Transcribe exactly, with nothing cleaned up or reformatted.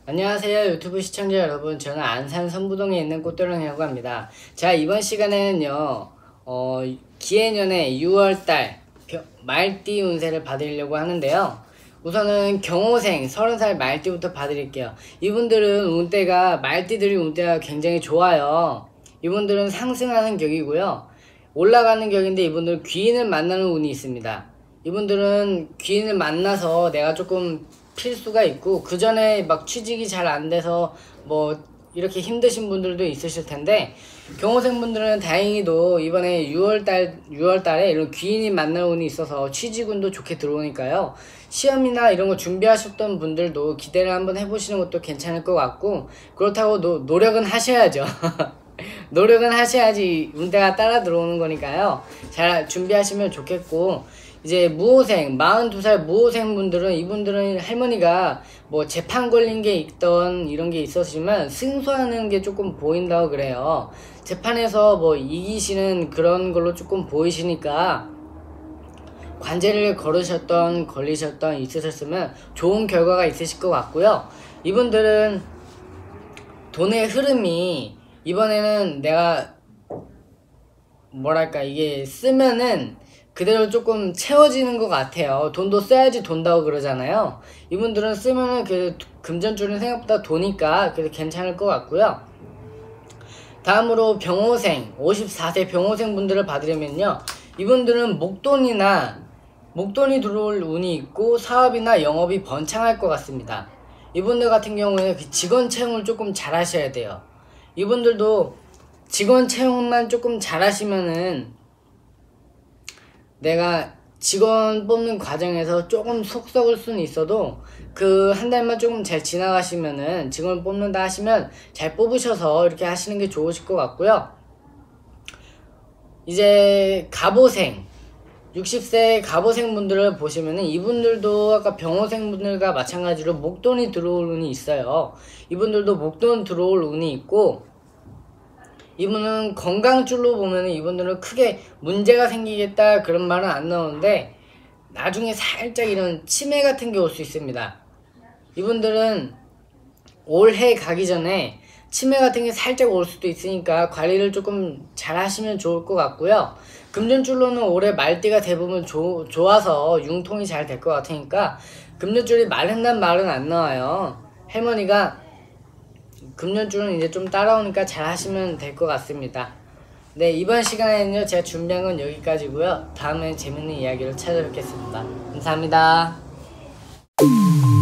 안녕하세요 유튜브 시청자 여러분, 저는 안산 선부동에 있는 꽃도령이라고 합니다. 자, 이번 시간에는요 어, 기해년의 유월달 말띠 운세를 봐드리려고 하는데요, 우선은 경호생 서른 살 말띠부터 봐드릴게요. 이분들은 운대가, 말띠들이 운대가 굉장히 좋아요. 이분들은 상승하는 격이고요, 올라가는 격인데 이분들은 귀인을 만나는 운이 있습니다. 이분들은 귀인을 만나서 내가 조금 필수가 있고, 그 전에 막 취직이 잘 안 돼서 뭐 이렇게 힘드신 분들도 있으실 텐데, 경호생분들은 다행히도 이번에 유월달 유월달에 이런 귀인이 만날 운이 있어서 취직운도 좋게 들어오니까요, 시험이나 이런 거 준비하셨던 분들도 기대를 한번 해보시는 것도 괜찮을 것 같고, 그렇다고 노, 노력은 하셔야죠. 노력은 하셔야지 운대가 따라 들어오는 거니까요, 잘 준비하시면 좋겠고, 이제 무호생, 마흔두 살 무호생 분들은, 이분들은 할머니가 뭐 재판 걸린 게 있던 이런 게 있었지만 승소하는 게 조금 보인다고 그래요. 재판에서 뭐 이기시는 그런 걸로 조금 보이시니까 관제를 걸으셨던 걸리셨던 있으셨으면 좋은 결과가 있으실 것 같고요. 이분들은 돈의 흐름이 이번에는 내가 뭐랄까, 이게 쓰면은 그대로 조금 채워지는 것 같아요. 돈도 써야지 돈다고 그러잖아요. 이분들은 쓰면은 그 금전줄은 생각보다 도니까 그래도 괜찮을 것 같고요. 다음으로 병호생, 오십사 세 병호생 분들을 봐드리면요, 이분들은 목돈이나 목돈이 들어올 운이 있고 사업이나 영업이 번창할 것 같습니다. 이분들 같은 경우에는 그 직원 채용을 조금 잘 하셔야 돼요. 이분들도 직원 채용만 조금 잘 하시면은, 내가 직원 뽑는 과정에서 조금 속 썩을 수는 있어도 그 한 달만 조금 잘 지나가시면은, 직원을 뽑는다 하시면 잘 뽑으셔서 이렇게 하시는 게 좋으실 것 같고요. 이제 갑오생, 육십 세 갑오생 분들을 보시면은, 이분들도 아까 병호생 분들과 마찬가지로 목돈이 들어올 운이 있어요. 이분들도 목돈 들어올 운이 있고, 이분은 건강줄로 보면은 이분들은 크게 문제가 생기겠다 그런 말은 안 나오는데, 나중에 살짝 이런 치매 같은 게 올 수 있습니다. 이분들은 올해 가기 전에 치매 같은 게 살짝 올 수도 있으니까 관리를 조금 잘 하시면 좋을 것 같고요. 금전줄로는 올해 말띠가 대부분 조, 좋아서 융통이 잘 될 것 같으니까 금전줄이 마른단 말은 안 나와요. 할머니가 금전줄은 이제 좀 따라오니까 잘 하시면 될 것 같습니다. 네, 이번 시간에는요 제가 준비한 건 여기까지고요. 다음에 재밌는 이야기를 찾아뵙겠습니다. 감사합니다.